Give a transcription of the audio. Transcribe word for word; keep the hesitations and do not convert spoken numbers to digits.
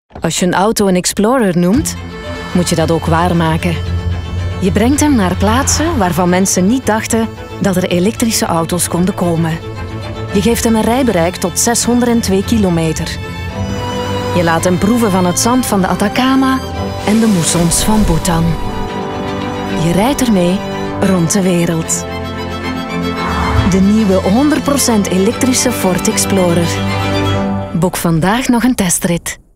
Als je een auto een Explorer noemt, moet je dat ook waarmaken. Je brengt hem naar plaatsen waarvan mensen niet dachten dat er elektrische auto's konden komen. Je geeft hem een rijbereik tot zeshonderdtwee kilometer. Je laat hem proeven van het zand van de Atacama en de moessons van Bhutan. Je rijdt ermee rond de wereld. De nieuwe honderd procent elektrische Ford Explorer. Boek vandaag nog een testrit.